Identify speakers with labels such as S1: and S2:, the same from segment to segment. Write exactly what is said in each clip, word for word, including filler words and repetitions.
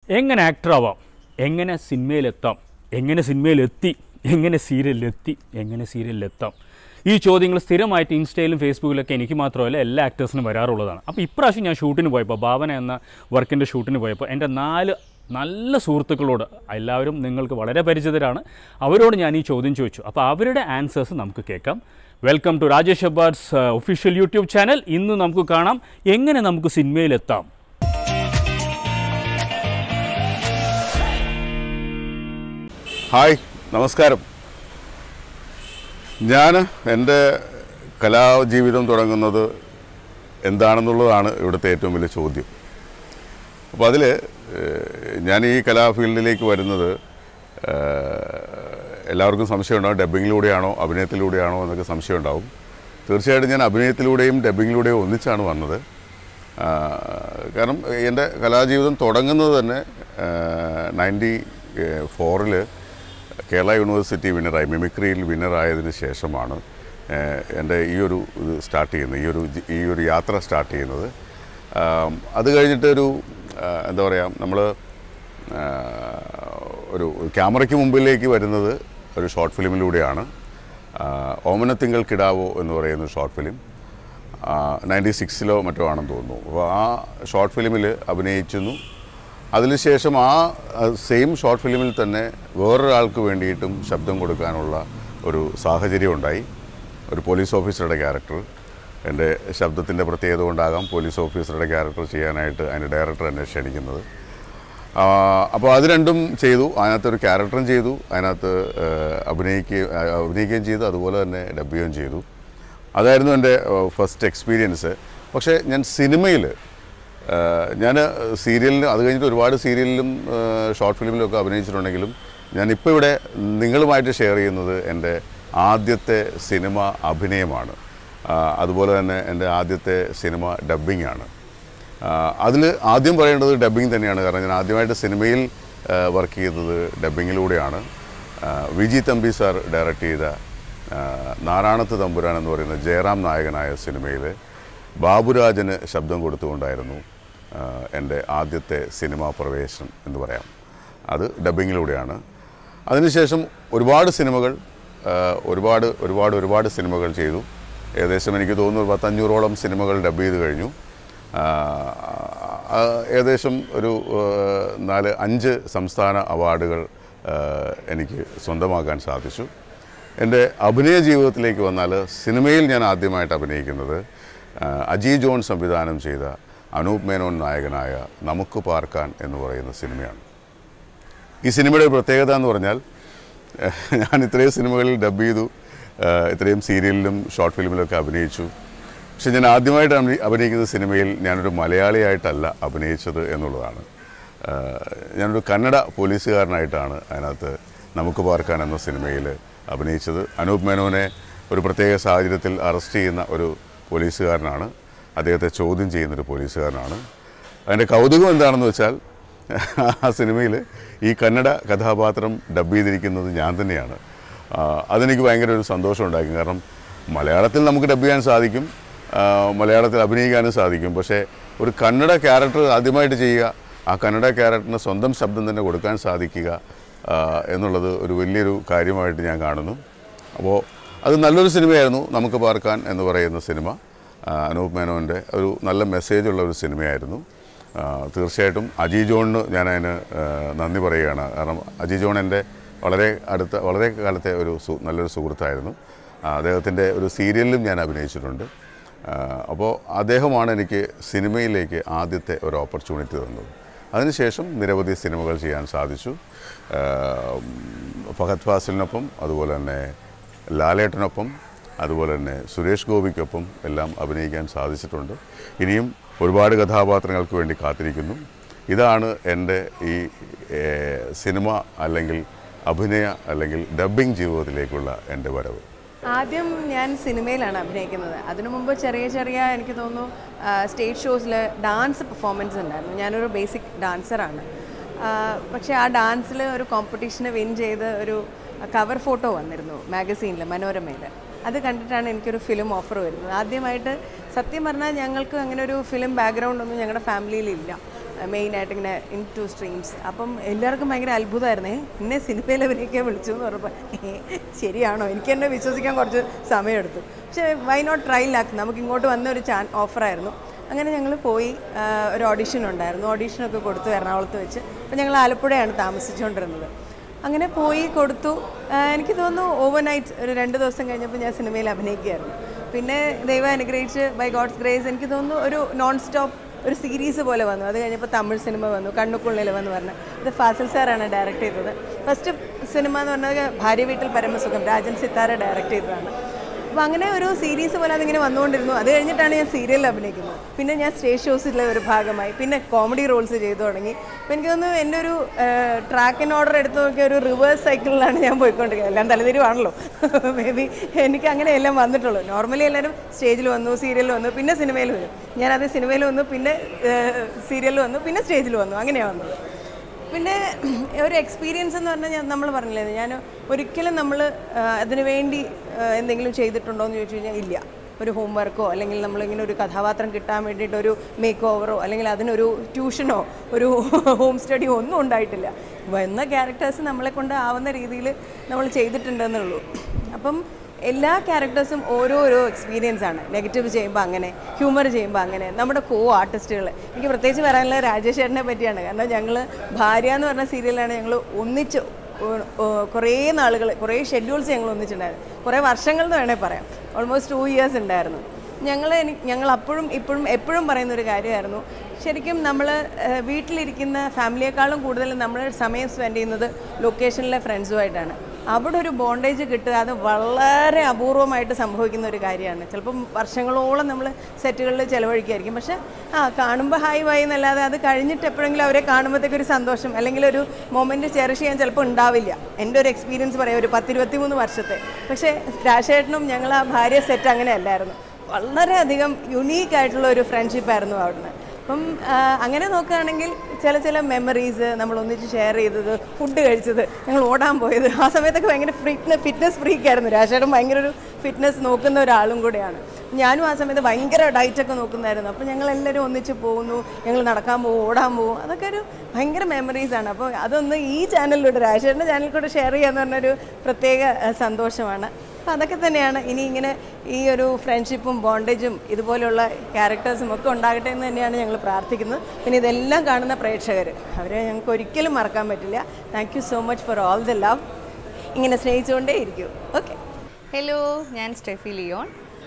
S1: എങ്ങനെ ആക്ടർ ആവാം, എങ്ങനെ സിനിമയിലെത്താം, എങ്ങനെ സിനിമയിലെത്തി, എങ്ങനെ സീരിയലിലെത്തി, എങ്ങനെ സീരിയലിലെത്താം, ഈ ചോദ്യങ്ങൾ സ്ഥിരമായിട്ട് ഇൻസ്റ്റയിലും ഫേസ്ബുക്കിലൊക്കെ എനിക്ക് മാത്രമല്ല എല്ലാ ആക്ടേഴ്സിനും വരാറുള്ളതാണ്. അപ്പോൾ ഇപ്രാവശ്യം ഞാൻ ഷൂട്ടിന് പോയപ്പോൾ, ഭാവന എന്ന വർക്കിൻ്റെ ഷൂട്ടിന് പോയപ്പോൾ എൻ്റെ നാല് നല്ല സുഹൃത്തുക്കളോട്, എല്ലാവരും നിങ്ങൾക്ക് വളരെ പരിചിതരാണ്, അവരോട് ഞാൻ ഈ ചോദ്യം ചോദിച്ചു. അപ്പോൾ അവരുടെ ആൻസേഴ്സ് നമുക്ക് കേൾക്കാം. Welcome to Rajesh Hebbar's official YouTube channel. ഇന്ന് നമുക്ക് കാണാം എങ്ങനെ നമുക്ക് സിനിമയിലെത്താം.
S2: ഹായ്, നമസ്കാരം. ഞാൻ എൻ്റെ കലാജീവിതം തുടങ്ങുന്നത് എന്താണെന്നുള്ളതാണ് ഇവിടുത്തെ ഏറ്റവും വലിയ ചോദ്യം. അപ്പോൾ അതിൽ ഞാൻ ഈ കലാ ഫീൽഡിലേക്ക് വരുന്നത് എല്ലാവർക്കും സംശയമുണ്ടാകും, ഡബ്ബിങ്ങിലൂടെയാണോ അഭിനയത്തിലൂടെയാണോ എന്നൊക്കെ സംശയമുണ്ടാകും. തീർച്ചയായിട്ടും ഞാൻ അഭിനയത്തിലൂടെയും ഡബ്ബിങ്ങിലൂടെയും ഒന്നിച്ചാണ് വന്നത്. കാരണം എൻ്റെ കലാജീവിതം തുടങ്ങുന്നത് തന്നെ നയൻറ്റി ഫോറിൽ കേരള യൂണിവേഴ്സിറ്റി വിന്നറായി, മിമിക്രിയിൽ വിന്നറായതിന് ശേഷമാണ് എൻ്റെ ഈ ഒരു ഇത് സ്റ്റാർട്ട് ചെയ്യുന്നത്, ഈ ഒരു ഈ ഒരു യാത്ര സ്റ്റാർട്ട് ചെയ്യുന്നത്. അത് കഴിഞ്ഞിട്ടൊരു എന്താ പറയുക, നമ്മൾ ഒരു ക്യാമറയ്ക്ക് മുമ്പിലേക്ക് വരുന്നത് ഒരു ഷോർട്ട് ഫിലിമിലൂടെയാണ്. ഓമനത്തിങ്കൾ കിടാവോ എന്ന് പറയുന്ന ഷോർട്ട് ഫിലിം നയൻറ്റി സിക്സിലോ മറ്റോ ആണെന്ന് തോന്നുന്നു. അപ്പോൾ ആ ഷോർട്ട് ഫിലിമിൽ അഭിനയിച്ചിരുന്നു. അതിനുശേഷം ആ സെയിം ഷോർട്ട് ഫിലിമിൽ തന്നെ വേറൊരാൾക്ക് വേണ്ടിയിട്ടും ശബ്ദം കൊടുക്കാനുള്ള ഒരു സാഹചര്യം ഉണ്ടായി. ഒരു പോലീസ് ഓഫീസറുടെ ക്യാരക്ടർ, എൻ്റെ ശബ്ദത്തിൻ്റെ പ്രത്യേകത കൊണ്ടാകാം പോലീസ് ഓഫീസറുടെ ക്യാരക്ടർ ചെയ്യാനായിട്ട് അതിൻ്റെ ഡയറക്ടർ എന്നെ ക്ഷണിക്കുന്നത്. അപ്പോൾ അത് രണ്ടും ചെയ്തു. അതിനകത്തൊരു ക്യാരക്ടറും ചെയ്തു, അതിനകത്ത് അഭിനയിക്കുകയും അഭിനയിക്കുകയും ചെയ്തു, അതുപോലെ തന്നെ ഡബ് ചെയ്യുകയും ചെയ്തു. അതായിരുന്നു എൻ്റെ ഫസ്റ്റ് എക്സ്പീരിയൻസ്. പക്ഷേ ഞാൻ സിനിമയിൽ, ഞാൻ സീരിയലിന് അത് കഴിഞ്ഞിട്ട് ഒരുപാട് സീരിയലിലും ഷോർട്ട് ഫിലിമിലൊക്കെ അഭിനയിച്ചിട്ടുണ്ടെങ്കിലും ഞാനിപ്പോൾ ഇവിടെ നിങ്ങളുമായിട്ട് ഷെയർ ചെയ്യുന്നത് എൻ്റെ ആദ്യത്തെ സിനിമ അഭിനയമാണ്. അതുപോലെ തന്നെ എൻ്റെ ആദ്യത്തെ സിനിമ ഡബ്ബിംഗ് ആണ്. അതിൽ ആദ്യം പറയേണ്ടത് ഡബ്ബിംഗ് തന്നെയാണ്. കാരണം ഞാൻ ആദ്യമായിട്ട് സിനിമയിൽ വർക്ക് ചെയ്തത് ഡബ്ബിങ്ങിലൂടെയാണ്. V G Thampi sir direct ചെയ്ത നാരായണത്ത് തമ്പുരാൻ എന്ന് പറയുന്ന ജയറാം നായകനായ സിനിമയിൽ ബാബുരാജന് ശബ്ദം കൊടുത്തുകൊണ്ടായിരുന്നു എൻ്റെ ആദ്യത്തെ സിനിമാ പ്രവേശനം എന്ന് പറയാം. അത് ഡബ്ബിങ്ങിലൂടെയാണ്. അതിനുശേഷം ഒരുപാട് സിനിമകൾ ഒരുപാട് ഒരുപാട് ഒരുപാട് സിനിമകൾ ചെയ്തു. ഏകദേശം എനിക്ക് തോന്നുന്നു പത്തഞ്ഞൂറോളം സിനിമകൾ ഡബ് ചെയ്ത് കഴിഞ്ഞു. ഏകദേശം ഒരു നാല് അഞ്ച് സംസ്ഥാന അവാർഡുകൾ എനിക്ക് സ്വന്തമാക്കാൻ സാധിച്ചു. എൻ്റെ അഭിനയ ജീവിതത്തിലേക്ക് വന്നാൽ സിനിമയിൽ ഞാൻ ആദ്യമായിട്ട് അഭിനയിക്കുന്നത് അജി ജോൺ സംവിധാനം ചെയ്ത അനൂപ് മേനോൻ നായകനായ നമുക്ക് പാർക്കാൻ എന്ന് പറയുന്ന സിനിമയാണ്. ഈ സിനിമയുടെ പ്രത്യേകത എന്ന് പറഞ്ഞാൽ, ഞാൻ ഇത്രയും സിനിമകളിൽ ഡബ് ചെയ്തു, ഇത്രയും സീരിയലിലും ഷോർട്ട് ഫിലിമിലൊക്കെ അഭിനയിച്ചു. പക്ഷെ ഞാൻ ആദ്യമായിട്ട് അഭിനയിക്കുന്ന സിനിമയിൽ ഞാനൊരു മലയാളിയായിട്ടല്ല അഭിനയിച്ചത് എന്നുള്ളതാണ്. ഞാനൊരു കന്നഡ പോലീസുകാരനായിട്ടാണ് അതിനകത്ത് നമുക്ക് പാർക്കാൻ എന്ന സിനിമയിൽ അഭിനയിച്ചത്. അനൂപ് മേനോനെ ഒരു പ്രത്യേക സാഹചര്യത്തിൽ അറസ്റ്റ് ചെയ്യുന്ന ഒരു പോലീസുകാരനാണ്, അദ്ദേഹത്തെ ചോദ്യം ചെയ്യുന്നൊരു പോലീസുകാരനാണ്. അതിൻ്റെ കൗതുകം എന്താണെന്ന് വെച്ചാൽ, ആ സിനിമയിൽ ഈ കന്നഡ കഥാപാത്രം ഡബ് ചെയ്തിരിക്കുന്നത് ഞാൻ തന്നെയാണ്. അതെനിക്ക് ഭയങ്കര ഒരു സന്തോഷം ഉണ്ടാക്കി. കാരണം മലയാളത്തിൽ നമുക്ക് ഡബ് ചെയ്യാൻ സാധിക്കും, മലയാളത്തിൽ അഭിനയിക്കാനും സാധിക്കും. പക്ഷേ ഒരു കന്നഡ ക്യാരക്ടർ ആദ്യമായിട്ട് ചെയ്യുക, ആ കന്നഡ ക്യാരക്ടറിന് സ്വന്തം ശബ്ദം തന്നെ കൊടുക്കാൻ സാധിക്കുക എന്നുള്ളത് ഒരു വലിയൊരു കാര്യമായിട്ട് ഞാൻ കാണുന്നു. അപ്പോൾ അത് നല്ലൊരു സിനിമയായിരുന്നു നമുക്ക് പാർക്കാൻ എന്ന് പറയുന്ന സിനിമ. അനൂപ് മേനോൻ്റെ ഒരു നല്ല മെസ്സേജുള്ള ഒരു സിനിമയായിരുന്നു. തീർച്ചയായിട്ടും അജി ജോണിന് ഞാൻ അതിന് നന്ദി പറയുകയാണ്. കാരണം അജി ജോൺ എൻ്റെ വളരെ അടുത്ത വളരെ കാലത്തെ ഒരു നല്ലൊരു സുഹൃത്തായിരുന്നു. അദ്ദേഹത്തിൻ്റെ ഒരു സീരിയലിലും ഞാൻ അഭിനയിച്ചിട്ടുണ്ട്. അപ്പോൾ അദ്ദേഹമാണ് എനിക്ക് സിനിമയിലേക്ക് ആദ്യത്തെ ഒരു ഓപ്പർച്യൂണിറ്റി തന്നത്. അതിനുശേഷം നിരവധി സിനിമകൾ ചെയ്യാൻ സാധിച്ചു. ഫഹദ് ഫാസിലിനൊപ്പം, അതുപോലെ തന്നെ ലാലേട്ടനൊപ്പം, അതുപോലെ തന്നെ സുരേഷ് ഗോപിക്കൊപ്പം എല്ലാം അഭിനയിക്കാൻ സാധിച്ചിട്ടുണ്ട്. ഇനിയും ഒരുപാട് കഥാപാത്രങ്ങൾക്ക് വേണ്ടി കാത്തിരിക്കുന്നു. ഇതാണ് എൻ്റെ ഈ സിനിമ അല്ലെങ്കിൽ അഭിനയ അല്ലെങ്കിൽ ഡബ്ബിംഗ് ജീവിതത്തിലേക്കുള്ള എൻ്റെ വരവ്.
S3: ആദ്യം ഞാൻ സിനിമയിലാണ് അഭിനയിക്കുന്നത്. അതിനു മുമ്പ് ചെറിയ ചെറിയ എനിക്ക് തോന്നുന്നു സ്റ്റേജ് ഷോസിൽ ഡാൻസ് പെർഫോമൻസ് ഉണ്ടായിരുന്നു. ഞാനൊരു ബേസിക് ഡാൻസറാണ്. പക്ഷേ ആ ഡാൻസിൽ ഒരു കോമ്പറ്റീഷന് വിൻ ചെയ്ത് ഒരു കവർ ഫോട്ടോ വന്നിരുന്നു മാഗസീനിൽ, മനോരമയിൽ. അത് കണ്ടിട്ടാണ് എനിക്കൊരു ഫിലിം ഓഫർ വരുന്നത്. ആദ്യമായിട്ട് സത്യം പറഞ്ഞാൽ ഞങ്ങൾക്ക് അങ്ങനെ ഒരു ഫിലിം ബാക്ക്ഗ്രൗണ്ട് ഒന്നും ഞങ്ങളുടെ ഫാമിലിയിലില്ല. മെയിനായിട്ട് ഇങ്ങനെ ഇൻ ടു സ്ട്രീംസ്. അപ്പം എല്ലാവർക്കും ഭയങ്കര അത്ഭുതമായിരുന്നേ, എന്നെ സിനിമയിൽ അഭിനയിക്കാൻ വിളിച്ചു എന്ന് പറഞ്ഞപ്പോൾ ശരിയാണോ, എനിക്ക് എന്നെ വിശ്വസിക്കാൻ കുറച്ച് സമയമെടുത്തു. പക്ഷേ വൈ നോട്ട് ട്രൈ ലാക്ക്, നമുക്ക് ഇങ്ങോട്ട് വന്ന ഒരു ചാൻ ഓഫറായിരുന്നു. അങ്ങനെ ഞങ്ങൾ പോയി, ഒരു ഓഡിഷൻ ഉണ്ടായിരുന്നു, ഓഡിഷനൊക്കെ കൊടുത്തു എറണാകുളത്ത് വെച്ച്. അപ്പോൾ ഞങ്ങൾ ആലപ്പുഴയാണ് താമസിച്ചുകൊണ്ടിരുന്നത്. അങ്ങനെ പോയി കൊടുത്തു. എനിക്ക് തോന്നുന്നു ഓവർ നൈറ്റ് ഒരു രണ്ട് ദിവസം കഴിഞ്ഞപ്പോൾ ഞാൻ സിനിമയിൽ അഭിനയിക്കുകയായിരുന്നു. പിന്നെ ദൈവം അനുഗ്രഹിച്ച് ബൈ ഗോഡ്സ് ഗ്രേസ് എനിക്ക് തോന്നുന്നു ഒരു നോൺ സ്റ്റോപ്പ് ഒരു സീരീസ് പോലെ വന്നു. അത് കഴിഞ്ഞപ്പോൾ തമിഴ് സിനിമ വന്നു, കണ്ണുക്കുള്ളിൽ വന്ന് പറഞ്ഞ്. ഇത് ഫാസിൽ സാറാണ് ഡയറക്റ്റ് ചെയ്തത്. ഫസ്റ്റ് സിനിമ എന്ന് പറഞ്ഞത് ഭാര്യ വീട്ടിൽ പരമസുഖം, രാജൻ സിത്താര ഡയറക്റ്റ് ചെയ്തതാണ്. അപ്പോൾ അങ്ങനെ ഒരു സീരീസ് പോലെ അതിങ്ങനെ വന്നുകൊണ്ടിരുന്നു. അത് കഴിഞ്ഞിട്ടാണ് ഞാൻ സീരിയലിൽ അഭിനയിക്കുന്നത്. പിന്നെ ഞാൻ സ്റ്റേജ് ഷോസിലെ ഒരു ഭാഗമായി, പിന്നെ കോമഡി റോൾസ് ചെയ്തു തുടങ്ങി. അപ്പോൾ എനിക്ക് തോന്നുന്നു എൻ്റെ ഒരു ട്രാക്ക് ആൻഡ് ഓർഡർ എടുത്ത് നോക്കിയ ഒരു റിവേഴ്സ് സൈക്കിളിലാണ് ഞാൻ പോയിക്കൊണ്ടിരിക്കുന്നത്. എല്ലാം തലതിരിവാണല്ലോ, മേ ബി എനിക്ക് അങ്ങനെയെല്ലാം വന്നിട്ടുള്ളൂ. നോർമലി എല്ലാവരും സ്റ്റേജിൽ വന്നു, സീരിയലിൽ വന്നു, പിന്നെ സിനിമയിൽ വരും. ഞാനത് സിനിമയിൽ വന്നു, പിന്നെ സീരിയലിൽ വന്നു, പിന്നെ സ്റ്റേജിൽ വന്നു, അങ്ങനെയാണ് വന്നത്. പിന്നെ ഒരു എക്സ്പീരിയൻസ് എന്ന് പറഞ്ഞാൽ ഞാൻ നമ്മൾ പറഞ്ഞില്ലേ, ഞാൻ ഒരിക്കലും നമ്മൾ അതിനു വേണ്ടി എന്തെങ്കിലും ചെയ്തിട്ടുണ്ടോ എന്ന് ചോദിച്ചു കഴിഞ്ഞാൽ ഇല്ല. ഒരു ഹോംവർക്കോ അല്ലെങ്കിൽ നമ്മളിങ്ങനെ ഒരു കഥാപാത്രം കിട്ടാൻ വേണ്ടിയിട്ട് ഒരു മേക്ക് ഓവറോ അല്ലെങ്കിൽ അതിനൊരു ട്യൂഷനോ ഒരു ഹോം സ്റ്റഡിയോ ഒന്നും ഉണ്ടായിട്ടില്ല. വന്ന ക്യാരക്ടേഴ്സ് നമ്മളെ കൊണ്ട് ആവുന്ന രീതിയിൽ നമ്മൾ ചെയ്തിട്ടുണ്ടെന്നുള്ളൂ. അപ്പം എല്ലാ ക്യാരക്ടേഴ്സും ഓരോരോ എക്സ്പീരിയൻസ് ആണ്. നെഗറ്റീവ് ചെയ്യുമ്പോൾ അങ്ങനെ, ഹ്യൂമർ ചെയ്യുമ്പോൾ അങ്ങനെ. നമ്മുടെ കോ ആർട്ടിസ്റ്റുകൾ, എനിക്ക് പ്രത്യേകിച്ച് പറയാനുള്ളത് രാജേഷ് ചേട്ടനെ പറ്റിയാണ്. കാരണം ഞങ്ങൾ ഭാര്യ എന്ന് പറഞ്ഞ സീരിയലാണ് ഞങ്ങൾ ഒന്നിച്ച് കുറേ നാളുകൾ, കുറേ ഷെഡ്യൂൾസ് ഞങ്ങൾ ഒന്നിച്ചുണ്ടായിരുന്നു. കുറേ വർഷങ്ങൾ എന്ന് വേണേൽ പറയാം. ഓൾമോസ്റ്റ് ടു ഇയേഴ്സ് ഉണ്ടായിരുന്നു. ഞങ്ങൾ ഞങ്ങൾ അപ്പോഴും ഇപ്പോഴും എപ്പോഴും പറയുന്നൊരു കാര്യമായിരുന്നു, ശരിക്കും നമ്മൾ വീട്ടിലിരിക്കുന്ന ഫാമിലിയെക്കാളും കൂടുതൽ നമ്മൾ സമയം സ്പെൻഡ് ചെയ്യുന്നത് ലൊക്കേഷനിലെ ഫ്രണ്ട്സുമായിട്ടാണ്. അവിടെ ഒരു ബോണ്ടേജ് കിട്ടുക അത് വളരെ അപൂർവമായിട്ട് സംഭവിക്കുന്ന ഒരു കാര്യമാണ്. ചിലപ്പം വർഷങ്ങളോളം നമ്മൾ സെറ്റുകളിൽ ചിലവഴിക്കുമായിരിക്കും. പക്ഷേ ആ കാണുമ്പോൾ ഹായ് വായി എന്നല്ലാതെ അത് കഴിഞ്ഞിട്ട് എപ്പോഴെങ്കിലും അവരെ കാണുമ്പോഴത്തേക്കൊരു സന്തോഷം അല്ലെങ്കിൽ ഒരു മൊമെൻറ്റ് ചെറിഷ് ചെയ്യാൻ ചിലപ്പോൾ ഉണ്ടാവില്ല. എൻ്റെ ഒരു എക്സ്പീരിയൻസ് പറയാം, ഒരു പത്തിരുപത്തി മൂന്ന് വർഷത്തെ. പക്ഷേ രാജേട്ടനും ഞങ്ങൾ ആ ഭാര്യ സെറ്റ് അങ്ങനെ അല്ലായിരുന്നു. വളരെയധികം യുണീക്കായിട്ടുള്ള ഒരു ഫ്രണ്ട്ഷിപ്പായിരുന്നു അവിടുന്ന്. അപ്പം അങ്ങനെ നോക്കുകയാണെങ്കിൽ ചില ചില മെമ്മറീസ് നമ്മൾ ഒന്നിച്ച് ഷെയർ ചെയ്തത്, ഫുഡ് കഴിച്ചത്, ഞങ്ങൾ ഓടാൻ പോയത്, ആ സമയത്തൊക്കെ ഭയങ്കര ഫിറ്റ്നസ് ഫിറ്റ്നസ് ഫ്രീക്കായിരുന്നു. രാജേട്ടൻ ഭയങ്കര ഒരു ഫിറ്റ്നസ് നോക്കുന്ന ഒരാളും കൂടെയാണ്. ഞാനും ആ സമയത്ത് ഭയങ്കര ഡയറ്റൊക്കെ നോക്കുന്നതായിരുന്നു. അപ്പോൾ ഞങ്ങളെല്ലാവരും ഒന്നിച്ച് പോകുന്നു, ഞങ്ങൾ നടക്കാൻ പോകും, ഓടാൻ പോകും. അതൊക്കെ ഒരു ഭയങ്കര മെമ്മറീസാണ്. അപ്പോൾ അതൊന്ന് ഈ ചാനലിലൂടെ, രാജേട്ടൻ്റെ ചാനലിൽ കൂടെ ഷെയർ ചെയ്യാന്ന് പറഞ്ഞൊരു പ്രത്യേക സന്തോഷമാണ്. അപ്പോൾ അതൊക്കെ തന്നെയാണ് ഇനി ഇങ്ങനെ ഈ ഒരു ഫ്രണ്ട്ഷിപ്പും ബോണ്ടേജും ഇതുപോലെയുള്ള ക്യാരക്ടേഴ്സും ഒക്കെ ഉണ്ടാകട്ടെ എന്ന് തന്നെയാണ് ഞങ്ങൾ പ്രാർത്ഥിക്കുന്നത്. പിന്നെ ഇതെല്ലാം കാണുന്ന പ്രേക്ഷകർ, അവരെ ഞങ്ങൾക്ക് ഒരിക്കലും മറക്കാൻ പറ്റില്ല. Thank you so much for all the love. ഇങ്ങനെ സ്നേഹിച്ചുകൊണ്ടേ ഇരിക്കും. ഓക്കെ.
S4: ഹലോ, ഞാൻ സ്റ്റെഫി ലിയോൺ.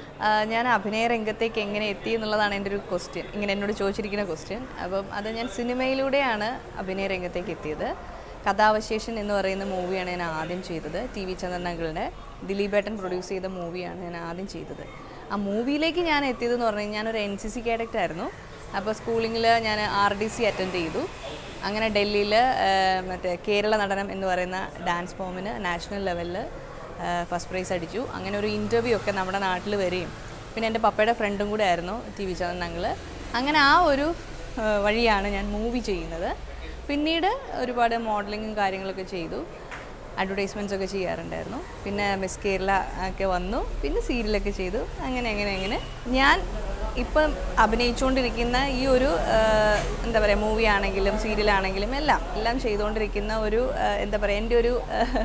S4: ഞാൻ അഭിനയ രംഗത്തേക്ക് എങ്ങനെ എത്തി എന്നുള്ളതാണ് എൻ്റെ ഒരു ക്വസ്റ്റ്യൻ, ഇങ്ങനെ എന്നോട് ചോദിച്ചിരിക്കുന്ന ക്വസ്റ്റ്യൻ. അപ്പം അത് ഞാൻ സിനിമയിലൂടെയാണ് അഭിനയ രംഗത്തേക്ക് എത്തിയത്. കഥാവശേഷൻ എന്ന് പറയുന്ന മൂവിയാണ് ഞാൻ ആദ്യം ചെയ്തത്. ടി വി ചന്ദ്രനകളുടെ ദിലീപേട്ടൻ പ്രൊഡ്യൂസ് ചെയ്ത മൂവിയാണ് ഞാൻ ആദ്യം ചെയ്തത്. ആ മൂവിയിലേക്ക് ഞാൻ എത്തിയതെന്ന് പറഞ്ഞു കഴിഞ്ഞാൽ ഞാനൊരു എൻ സി സി കാഡറ്റ് ആയിരുന്നു. അപ്പോൾ സ്കൂളിങ്ങിൽ ഞാൻ ആർ ഡി സി അറ്റൻഡ് ചെയ്തു. അങ്ങനെ ഡൽഹിയിൽ മറ്റേ കേരള നടനം എന്ന് പറയുന്ന ഡാൻസ് ഫോമിന് നാഷണൽ ലെവലിൽ ഫസ്റ്റ് പ്രൈസ് അടിച്ചു. അങ്ങനെ ഒരു ഇൻ്റർവ്യൂ ഒക്കെ നമ്മുടെ നാട്ടിൽ വരികയും പിന്നെ എൻ്റെ പപ്പയുടെ ഫ്രണ്ടും കൂടെ ആയിരുന്നു ടി വി ചന്ദ്രനങ്ങൾ. അങ്ങനെ ആ ഒരു വഴിയാണ് ഞാൻ മൂവി ചെയ്യുന്നത്. പിന്നീട് ഒരുപാട് മോഡലിങ്ങും കാര്യങ്ങളൊക്കെ ചെയ്തു, അഡ്വർടൈസ്മെൻറ്റ്സ് ഒക്കെ ചെയ്യാറുണ്ടായിരുന്നു. പിന്നെ മിസ് കേരള ഒക്കെ വന്നു, പിന്നെ സീരിയലൊക്കെ ചെയ്തു. അങ്ങനെ അങ്ങനെ അങ്ങനെ ഞാൻ ഇപ്പം അഭിനയിച്ചുകൊണ്ടിരിക്കുന്ന ഈ ഒരു എന്താ പറയുക, മൂവി ആണെങ്കിലും സീരിയലാണെങ്കിലും എല്ലാം എല്ലാം ചെയ്തുകൊണ്ടിരിക്കുന്ന ഒരു എന്താ പറയുക, എൻ്റെ ഒരു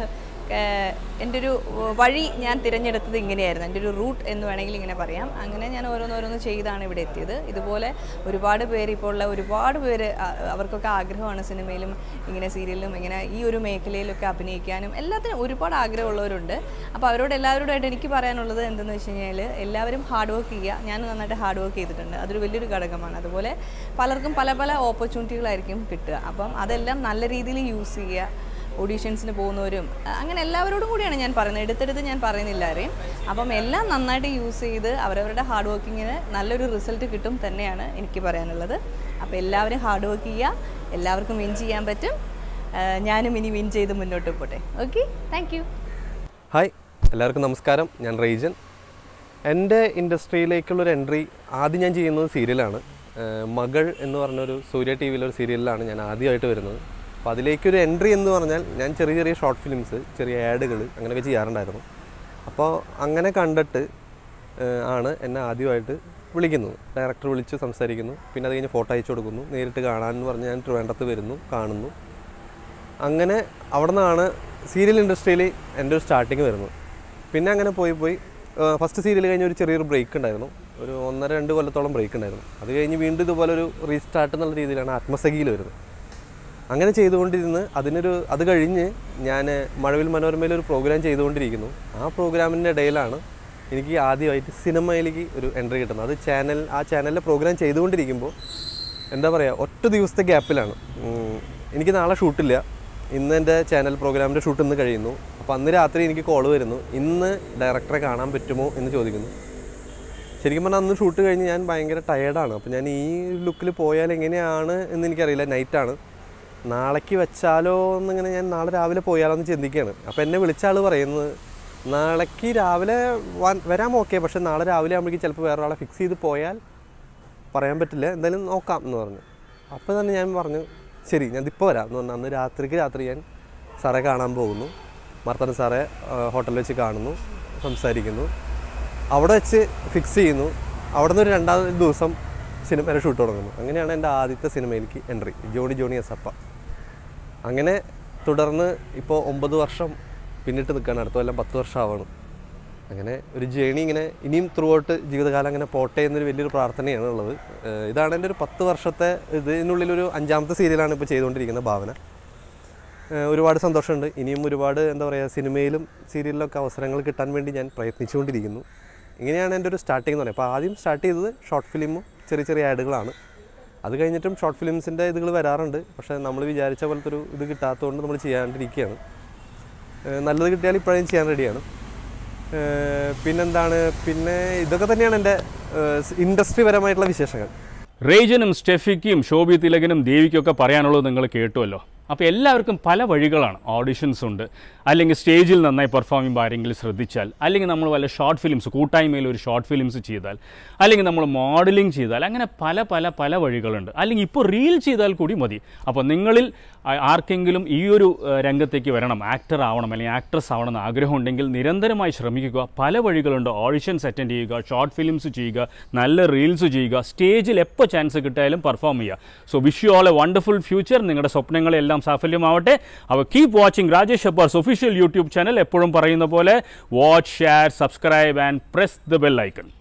S4: എൻ്റെ ഒരു വഴി ഞാൻ തിരഞ്ഞെടുത്തത് ഇങ്ങനെയായിരുന്നു. എൻ്റെ ഒരു റൂട്ട് എന്ന് വേണമെങ്കിൽ ഇങ്ങനെ പറയാം. അങ്ങനെ ഞാൻ ഓരോന്നോരോന്ന് ചെയ്താണ് ഇവിടെ എത്തിയത്. ഇതുപോലെ ഒരുപാട് പേര് ഇപ്പോൾ ഉള്ള ഒരുപാട് പേര് അവർക്കൊക്കെ ആഗ്രഹമാണ് സിനിമയിലും ഇങ്ങനെ സീരിയലിലും ഇങ്ങനെ ഈ ഒരു മേഖലയിലൊക്കെ അഭിനയിക്കാനും എല്ലാത്തിനും ഒരുപാട് ആഗ്രഹമുള്ളവരുണ്ട്. അപ്പോൾ അവരോട് എല്ലാവരോടായിട്ട് എനിക്ക് പറയാനുള്ളത് എന്തെന്ന് വെച്ച് കഴിഞ്ഞാൽ എല്ലാവരും ഹാർഡ് വർക്ക് ചെയ്യുക. ഞാൻ നന്നായിട്ട് ഹാർഡ് വർക്ക് ചെയ്തിട്ടുണ്ട്, അതൊരു വലിയൊരു ഘടകമാണ്. അതുപോലെ പലർക്കും പല പല ഓപ്പർച്യൂണിറ്റികളായിരിക്കും കിട്ടുക. അപ്പം അതെല്ലാം നല്ല രീതിയിൽ യൂസ് ചെയ്യുക. ഓഡീഷൻസിന് പോകുന്നവരും അങ്ങനെ എല്ലാവരോടും കൂടിയാണ് ഞാൻ പറയുന്നത്, എടുത്തെടുത്ത് ഞാൻ പറയുന്നില്ല ആരെയും. അപ്പം എല്ലാം നന്നായിട്ട് യൂസ് ചെയ്ത് അവരവരുടെ ഹാർഡ് വർക്കിങ്ങിന് നല്ലൊരു റിസൾട്ട് കിട്ടും തന്നെയാണ് എനിക്ക് പറയാനുള്ളത്. അപ്പോൾ എല്ലാവരും ഹാർഡ് വർക്ക് ചെയ്യുക, എല്ലാവർക്കും വിൻ ചെയ്യാൻ പറ്റും. ഞാനും ഇനി വിൻ ചെയ്ത് മുന്നോട്ട് പോട്ടെ. Okay, thank you.
S5: ഹായ്, എല്ലാവർക്കും നമസ്കാരം. ഞാൻ റൈജൻ. എൻ്റെ ഇൻഡസ്ട്രിയിലേക്കുള്ളൊരു എൻട്രി ആദ്യം ഞാൻ ചെയ്യുന്നത് സീരിയലാണ്. മകൾ എന്ന് പറഞ്ഞൊരു സൂര്യ ടി വിയിലൊരു സീരിയലിലാണ് ഞാൻ ആദ്യമായിട്ട് വരുന്നത്. അപ്പോൾ അതിലേക്കൊരു എൻട്രി എന്ന് പറഞ്ഞാൽ ഞാൻ ചെറിയ ചെറിയ ഷോർട്ട് ഫിലിംസ്, ചെറിയ ആഡുകൾ അങ്ങനെയൊക്കെ ചെയ്യാറുണ്ടായിരുന്നു. അപ്പോൾ അങ്ങനെ കണ്ടിട്ട് ആണ് എന്നെ ആദ്യമായിട്ട് വിളിക്കുന്നു, ഡയറക്ടർ വിളിച്ച് സംസാരിക്കുന്നു. പിന്നെ അത് കഴിഞ്ഞ് ഫോട്ടോ അയച്ചു കൊടുക്കുന്നു. നേരിട്ട് കാണാമെന്ന് പറഞ്ഞ് ഞാൻ ട്രിവാൻഡ്രത്ത് വരുന്നു, കാണുന്നു. അങ്ങനെ അവിടെ നിന്നാണ് സീരിയൽ ഇൻഡസ്ട്രിയിൽ എൻ്റെ ഒരു സ്റ്റാർട്ടിങ് വരുന്നത്. പിന്നെ അങ്ങനെ പോയി പോയി ഫസ്റ്റ് സീരിയൽ കഴിഞ്ഞ് ഒരു ചെറിയൊരു ബ്രേക്ക് ഉണ്ടായിരുന്നു, ഒരു ഒന്നര രണ്ട് കൊല്ലത്തോളം ബ്രേക്ക് ഉണ്ടായിരുന്നു. അത് കഴിഞ്ഞ് വീണ്ടും ഇതുപോലെ ഒരു റീസ്റ്റാർട്ട് എന്നുള്ള രീതിയിലാണ് ആത്മസഖിയിൽ വരുന്നത്. അങ്ങനെ ചെയ്തുകൊണ്ടിരുന്ന് അതിനൊരു അത് കഴിഞ്ഞ് ഞാൻ മഴവിൽ മനോരമയിൽ ഒരു പ്രോഗ്രാം ചെയ്തുകൊണ്ടിരിക്കുന്നു. ആ പ്രോഗ്രാമിൻ്റെ ഇടയിലാണ് എനിക്ക് ആദ്യമായിട്ട് സിനിമയിലേക്ക് ഒരു എൻട്രി കിട്ടുന്നത്. അത് ചാനൽ ആ ചാനലിലെ പ്രോഗ്രാം ചെയ്തുകൊണ്ടിരിക്കുമ്പോൾ എന്താ പറയുക, ഒറ്റ ദിവസത്തെ ഗ്യാപ്പിലാണ്. എനിക്ക് നാളെ ഷൂട്ടില്ല, ഇന്ന് എൻ്റെ ചാനൽ പ്രോഗ്രാമിൻ്റെ ഷൂട്ട് ഇന്ന് കഴിയുന്നു. അപ്പോൾ അന്ന് രാത്രി എനിക്ക് കോൾ വരുന്നു, ഇന്ന് ഡയറക്ടറെ കാണാൻ പറ്റുമോ എന്ന് ചോദിക്കുന്നു. ശരിക്കും പറഞ്ഞാൽ അന്ന് ഷൂട്ട് കഴിഞ്ഞ് ഞാൻ ഭയങ്കര ടയേർഡാണ്. അപ്പോൾ ഞാൻ ഈ ലുക്കിൽ പോയാൽ എങ്ങനെയാണ് എന്ന് എനിക്കറിയില്ല. നൈറ്റാണ്, നാളേക്ക് വെച്ചാലോ എന്നിങ്ങനെ ഞാൻ നാളെ രാവിലെ പോയാലോ എന്ന് ചിന്തിക്കുകയാണ്. അപ്പോൾ എന്നെ വിളിച്ച ആൾ പറയുന്നത്, നാളേക്ക് രാവിലെ വരാം ഓക്കെ, പക്ഷേ നാളെ രാവിലെ ആകുമ്പോഴേക്കും ചിലപ്പോൾ വേറെ ആളെ ഫിക്സ് ചെയ്ത് പോയാൽ പറയാൻ പറ്റില്ല, എന്തായാലും നോക്കാം എന്ന് പറഞ്ഞു. അപ്പോൾ തന്നെ ഞാൻ പറഞ്ഞു ശരി ഞാൻ ഇതിപ്പോൾ വരാം എന്ന് പറഞ്ഞു. അന്ന് രാത്രിക്ക് രാത്രി ഞാൻ സാറെ കാണാൻ പോകുന്നു. മാർത്താണ്ഡ സാറെ ഹോട്ടലിൽ വെച്ച് കാണുന്നു, സംസാരിക്കുന്നു, അവിടെ വെച്ച് ഫിക്സ് ചെയ്യുന്നു. അവിടെ നിന്ന് ഒരു രണ്ടാമത്തെ ദിവസം സിനിമയുടെ ഷൂട്ട് തുടങ്ങുന്നു. അങ്ങനെയാണ് എൻ്റെ ആദ്യത്തെ സിനിമയിലേക്ക് എൻട്രി, ജോണി ജോണി എസപ്പ. അങ്ങനെ തുടർന്ന് ഇപ്പോൾ ഒമ്പത് വർഷം പിന്നിട്ട് നിൽക്കുകയാണ്. അടുത്ത കൊല്ലം പത്ത് വർഷം ആവണം. അങ്ങനെ ഒരു ജേണി ഇങ്ങനെ ഇനിയും ത്രൂ ഔട്ട് ജീവിതകാലം അങ്ങനെ പോട്ടെ എന്നൊരു വലിയൊരു പ്രാർത്ഥനയാണ് ഉള്ളത്. ഇതാണ് എൻ്റെ ഒരു പത്ത് വർഷത്തെ ഇതിനുള്ളിലൊരു അഞ്ചാമത്തെ സീരിയലാണ് ഇപ്പോൾ ചെയ്തുകൊണ്ടിരിക്കുന്ന ഭാവന. ഒരുപാട് സന്തോഷമുണ്ട്. ഇനിയും ഒരുപാട് എന്താ പറയുക, സിനിമയിലും സീരിയലിലൊക്കെ അവസരങ്ങൾ കിട്ടാൻ വേണ്ടി ഞാൻ പ്രയത്നിച്ചുകൊണ്ടിരിക്കുന്നു. ഇങ്ങനെയാണ് എൻ്റെ ഒരു സ്റ്റാർട്ടിങ് എന്ന് പറയുന്നത്. അപ്പോൾ ആദ്യം സ്റ്റാർട്ട് ചെയ്തത് ഷോർട്ട് ഫിലിമും ചെറിയ ചെറിയ ആഡുകളാണ്. അത് കഴിഞ്ഞിട്ടും ഷോർട്ട് ഫിലിംസിൻ്റെ ഇതുകൾ വരാറുണ്ട്. പക്ഷേ നമ്മൾ വിചാരിച്ച പോലത്തെ ഒരു ഇത് കിട്ടാത്തതുകൊണ്ട് നമ്മൾ ചെയ്യാണ്ടിരിക്കുകയാണ്. നല്ലത് കിട്ടിയാൽ ഇപ്പോഴും ചെയ്യാൻ റെഡിയാണ്. പിന്നെന്താണ്, പിന്നെ ഇതൊക്കെ തന്നെയാണ് എൻ്റെ ഇൻഡസ്ട്രി പരമായിട്ടുള്ള വിശേഷങ്ങൾ.
S1: റേജനും സ്റ്റെഫിക്കും ശോഭി തിലകനും ദേവിക്കൊക്കെ പറയാനുള്ളത് നിങ്ങൾ കേട്ടുമല്ലോ. അപ്പോൾ എല്ലാവർക്കും പല വഴികളാണ്. ഓഡിഷൻസ് ഉണ്ട്, അല്ലെങ്കിൽ സ്റ്റേജിൽ നന്നായി പെർഫോം ചെയ്യുമ്പോൾ ആരെങ്കിലും ശ്രദ്ധിച്ചാൽ, അല്ലെങ്കിൽ നമ്മൾ വല്ല ഷോർട്ട് ഫിലിംസ് കൂട്ടായ്മയിൽ ഒരു ഷോർട്ട് ഫിലിംസ് ചെയ്താൽ, അല്ലെങ്കിൽ നമ്മൾ മോഡലിംഗ് ചെയ്താൽ, അങ്ങനെ പല പല പല വഴികളുണ്ട്. അല്ലെങ്കിൽ ഇപ്പോൾ റീൽ ചെയ്താൽ കൂടി മതി. അപ്പോൾ നിങ്ങളിൽ ആർക്കെങ്കിലും ഈ ഒരു രംഗത്തേക്ക് വരണം, ആക്ടർ ആവണം അല്ലെങ്കിൽ ആക്ട്രസ് ആവണം എന്ന് ആഗ്രഹമുണ്ടെങ്കിൽ നിരന്തരമായി ശ്രമിക്കുക. പല വഴികളുണ്ട്. ഓഡിഷൻസ് അറ്റൻഡ് ചെയ്യുക, ഷോർട്ട് ഫിലിംസ് ചെയ്യുക, നല്ല റീൽസ് ചെയ്യുക, സ്റ്റേജിൽ എപ്പോൾ ചാൻസ് കിട്ടിയാലും പെർഫോം ചെയ്യുക. So wish you all a wonderful future. നിങ്ങളുടെ സ്വപ്നങ്ങളെല്ലാം സാഫല്യമാവട്ടെ. അപ്പോൾ keep watching Rajesh Hebbar's official YouTube channel. എപ്പോഴും പറയുന്ന പോലെ watch, share, subscribe and press the bell icon.